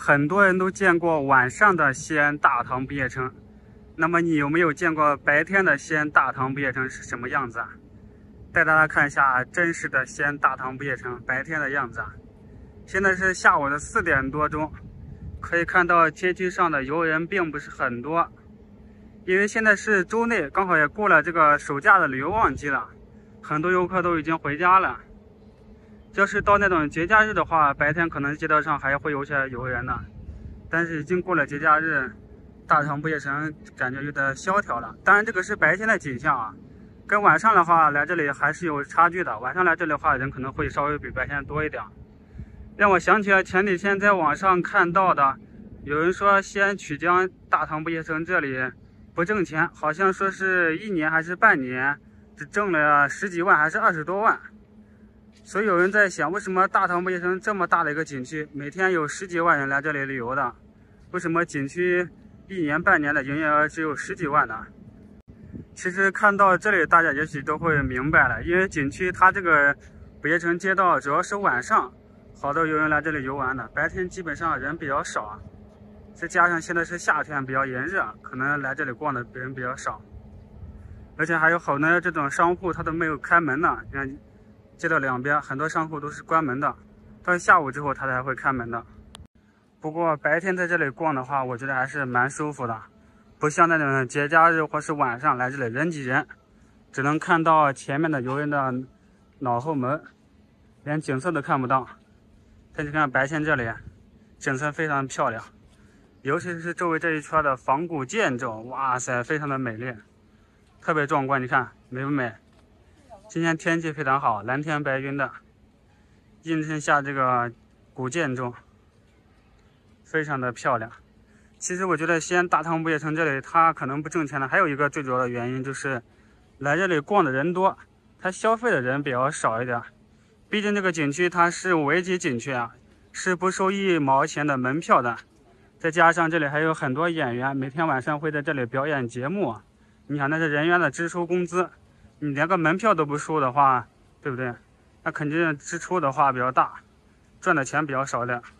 很多人都见过晚上的西安大唐不夜城，那么你有没有见过白天的西安大唐不夜城是什么样子啊？带大家看一下真实的西安大唐不夜城白天的样子啊。现在是下午的4点多钟，可以看到街区上的游人并不是很多，因为现在是周内，刚好也过了这个暑假的旅游旺季了，很多游客都已经回家了。要是到那种节假日的话，白天可能街道上还会有些游人呢，但是已经过了节假日，大唐不夜城感觉有点萧条了。当然这个是白天的景象啊，跟晚上的话来这里还是有差距的。晚上来这里的话，人可能会稍微比白天多一点。让我想起了前几天在网上看到的，有人说西安曲江大唐不夜城这里不挣钱，好像说是1年还是半年只挣了10几万还是20多万。所以有人在想，为什么大唐不夜城这么大的一个景区，每天有10几万人来这里旅游的，为什么景区1年半年的营业额只有10几万呢？其实看到这里，大家也许都会明白了，因为景区它这个不夜城街道主要是晚上好多游人来这里游玩的，白天基本上人比较少，再加上现在是夏天比较炎热，可能来这里逛的人比较少，而且还有好多这种商户它都没有开门呢，你看街道两边很多商户都是关门的，到下午之后它才会开门的。不过白天在这里逛的话，我觉得还是蛮舒服的，不像那种节假日或是晚上来这里人挤人，只能看到前面的游人的脑后门，连景色都看不到。但你看白天这里景色非常漂亮，尤其是周围这一圈的仿古建筑，哇塞，非常的美丽，特别壮观。你看美不美？今天天气非常好，蓝天白云的，映衬下这个古建筑，非常的漂亮。其实我觉得西安大唐不夜城这里它可能不挣钱的，还有一个最主要的原因就是来这里逛的人多，它消费的人比较少一点。毕竟这个景区它是5A级景区啊，是不收1毛钱的门票的。再加上这里还有很多演员，每天晚上会在这里表演节目。你想那是人员的支出工资，你连个门票都不收的话，对不对？那肯定支出的话比较大，赚的钱比较少的。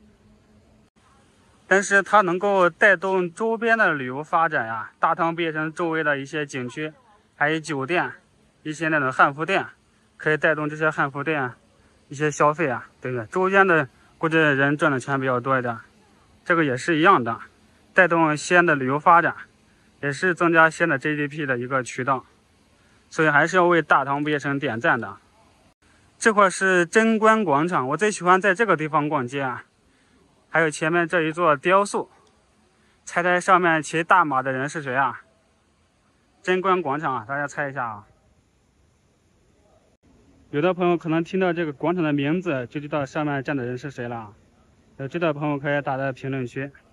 但是它能够带动周边的旅游发展呀，大唐不夜城周围的一些景区，还有酒店，一些那种汉服店，可以带动这些汉服店一些消费啊，对不对？周边的估计人赚的钱比较多一点，这个也是一样的，带动西安的旅游发展，也是增加西安的 GDP 的一个渠道，所以还是要为大唐不夜城点赞的。这块是贞观广场，我最喜欢在这个地方逛街啊。还有前面这一座雕塑，猜猜上面骑大马的人是谁啊？贞观广场啊，大家猜一下啊。有的朋友可能听到这个广场的名字就知道上面站的人是谁了，有知道的朋友可以打在评论区。